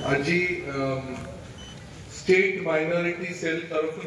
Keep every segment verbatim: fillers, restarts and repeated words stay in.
आज state minority cell तरफ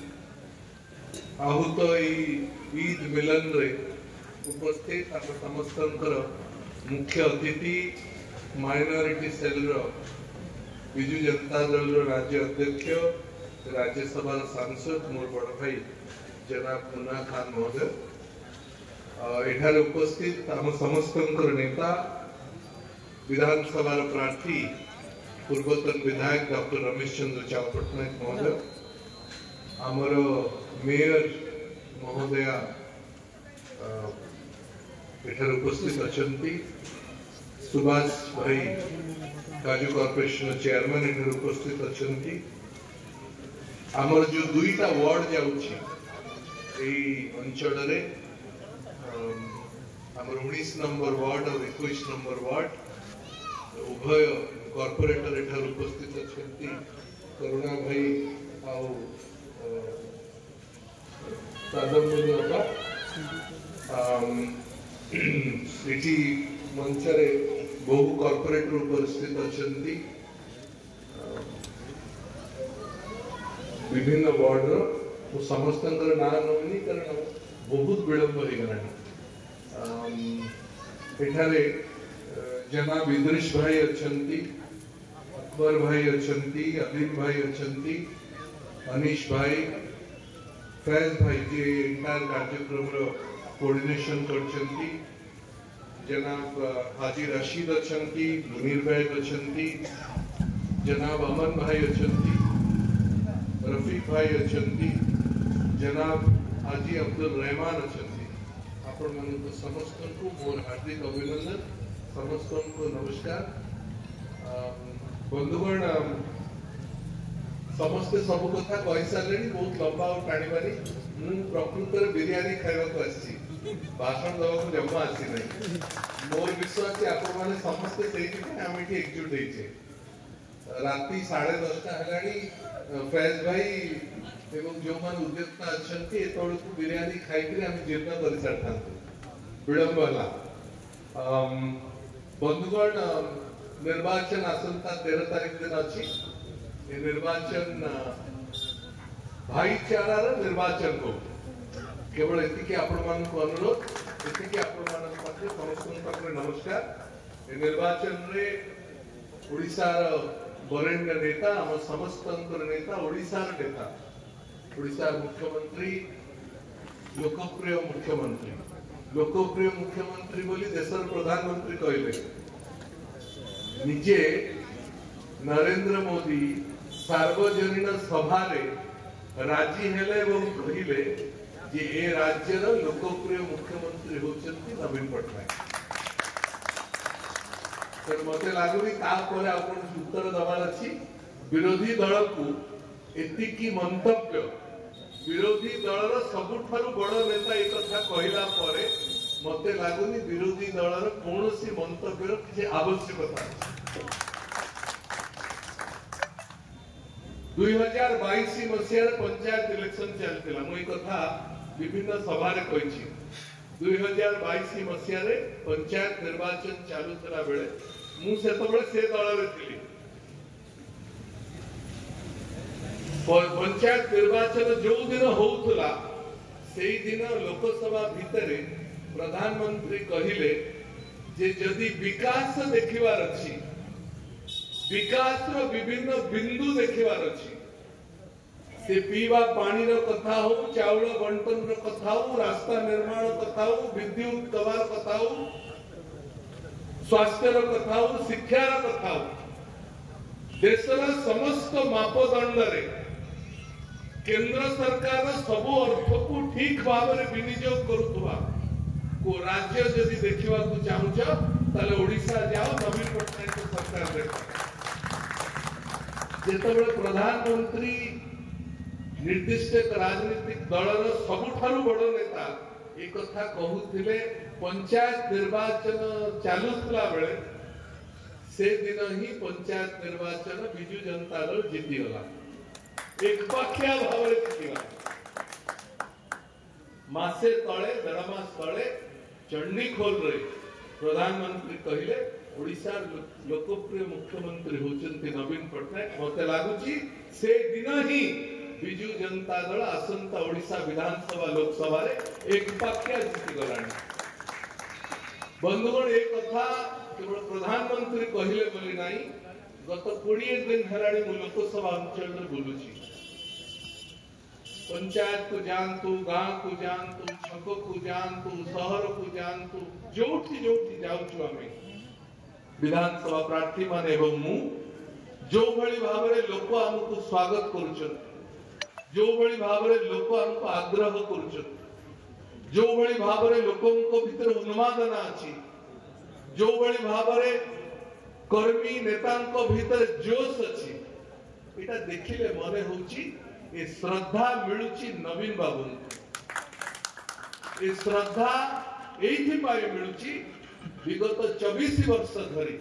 आहूत ईद मिलन रे उपस्थित समस्त मुख्य अतिथि माइनॉरिटी सेल विजु जनता दल राज्य अध्यक्ष राज्यसभा सांसद मोर बड़ भाई जनाब मुन्ना खान महोदय एठार उपस्थित आम समस्त नेता विधानसभा प्रार्थी पूर्वतन विधायक डॉक्टर रमेश चंद्र चाव पट्टनायक महोदय आमर मेयर महोदया एठार उपस्थित अच्छा सुभाष भाई काजू कॉर्पोरेशन चेयरमैन एठार उपस्थित अच्छा आमर जो दुईटा वार्ड जाऊँगी अंचल आमर उन्नीस नंबर वार्ड और इक्कीस नंबर वार्ड उभय कॉर्पोरेटर एठार उपस्थित अच्छा करुणा भाई आउ एटी मंचरे बहु कॉर्पोरेटर उपस्थित अच्छा विभिन्न वार्ड रो समस्त ना नौनी कारण बहुत विलंब हो गला एठारे जनाब इद्रिश भाई अच्छा अकबर भाई अच्छा अलीम भाई अच्छा अनीश भाई फैज भाई जी इंटायर कार्यक्रम रो कोऑर्डिनेशन करछंती जनाब हाजी रशीद अच्छा मुनीर भाई अच्छा जनाब अमन भाई अच्छा रफीक भाई अच्छा जनाब हाजी अब्दुल रहमान अच्छा आपण मन समस्त को मोर हार्दिक अभिनंदन समस्त को नमस्कार बंधुगण समस्ते सब कथा कही सारे बहुत लंबा और टाणी पारी प्रकृत बिरियानी खावा भाषण देवा जमा आसी ना मोर विश्वास आपण मैंने समस्ते आम ये एकजुट होचे राति साढ़े दसटा है फैज भाई एवं जो मान उद्योक्ता अच्छा को बिरियानी खाई आम जीर्ण कर सारी था विलंब है बंधुगण निर्वाचन आसंता तेरह तारीख दिन अच्छी निर्वाचन भाईचारार निर्वाचन को केवल एतिकी आपण मान को अनुरोध एतिकी आपण मान पाखे समस्त नमस्कार निर्वाचन रे ओडिशार वरेण्य नेता आम समस्त नेता ओडिशार नेता ओडिशार मुख्यमंत्री लोकप्रिय मुख्यमंत्री लोकप्रिय मुख्यमंत्री बोली देशर प्रधानमंत्री कहले निजे नरेंद्र मोदी सार्वजनिक सभा राजी हेले एवं कहले जे ए राज्यर लोकप्रिय मुख्यमंत्री होचंती नवीन पट्टनायक तर मते लागुनी तापर आपण उत्तर दबार अछि विरोधी दल को एतिकी मंतव्य विरोधी दलर सबुठारु बड़ नेता एक कथा कहला परे मते लागुनी विरोधी दलर कोनोसी मंतव्यर किछि आवश्यकता दो हज़ार बाईस मसीह पंचायत इलेक्शन चलतिला मु ए कथा विभिन्न सभा रे कहिछि दो हज़ार बाईस मसीह रे पंचायत निर्वाचन चालू थला बेले मु सेतबेले से दल रे थिली पंचायत निर्वाचन जो दिन होउथला सेई दिन लोकसभा भितरे प्रधानमंत्री कहिले जे जदि विकास देखिबार अछि विकास रो विभिन्न बिंदु देखिबार अछि से पीवा पानी रो कथा हो चाउल बंटन रो कथा हो रास्ता निर्माण कथा हो विद्युत दबार कथा हो स्वास्थ्य रो कथा हो शिक्षा रो कथा हो देशर समस्त मापदंड रे केंद्र सरकार सब अर्थ को ठीक भाव में विनियोग करुवा को राज्य जदि देखा चाहूच ताले ओडिशा जाओ नवीन पट्टनायक सरकार देख जेतबेले प्रधानमंत्री निर्दिष्ट राजनीतिक दलर सबुठारु बड़ नेता एक कथा कहूथिले पंचायत निर्वाचन चालुला बेले से दिन ही पंचायत निर्वाचन बिजु जनता दल जीतीगला एक पाखिया भाव मासे तले देढ़ मास तले चंडीखोल रे प्रधानमंत्री कहले ओडिशा लोकप्रिय मुख्यमंत्री होचंती नवीन पट्टनायक मत लगुच से दिन ही विजु जनता दल आसंता ओडिशा विधानसभा लोकसभा रे एक पाख्या जीति गलानी। बंधुगण एक कथा केवल प्रधानमंत्री कहले बोली नहीं, गत बीस दिन हेलाणी मु लोकसभा अंचल रे बुलुची। पंचायत को जानतु, गांव को जानतु, छक को जानतु, शहर को जानतु, जोठी जोठी जाउछु आमे विधानसभा प्रार्थी मान एवं मु जो भली भाव रे लोक हमको स्वागत करूछन, जो भली भाव रे लोक हमको आग्रह करूछन, जो भली भाव रे लोकों को भीतर उन्मादना अछि, जो भली भाव रे कर्मी नेता को भीतर जोश अछि, एटा देखिले मने होची ए श्रद्धा मिलुची नवीन बाबू। ए श्रद्धा एथि पाई मिलुची विगत चौबीस वर्ष धरी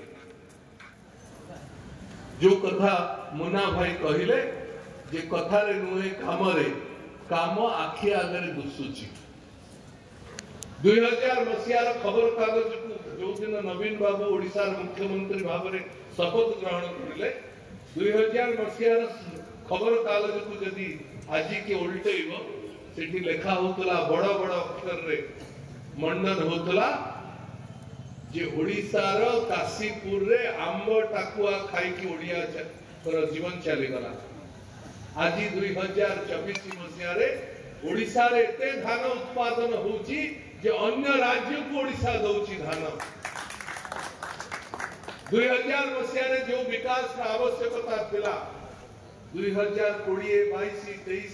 जो कथा मुन्ना भाई कहले जे कथा रे नुहे काम रे काम आखि आगे दुसुची। दुई हजार मसीहार खबर कागज को जो दिन नवीन बाबू ओडिशा मुख्यमंत्री भाव में शपथ ग्रहण करले, दुई हजार मसीहार खबर कागज को जदि आज के उल्टेब सेठी लेखा होतला बड़ बड़ अक्षर रे मंडन होतला जे ओडिशार काशीपुर रे आंब टाकुआ खाई की ओडिया कर जीवन चली गला। आज दुई हजार चौबीस मसीह रे ओडिशा रे एते धान उत्पादन होची जे अन्य राज्य को ओडिशा दउची धान। दुई हजार मसीह रे जो विकास का आवश्यकता थिला दुई हजार कोड़े बाईस तेईस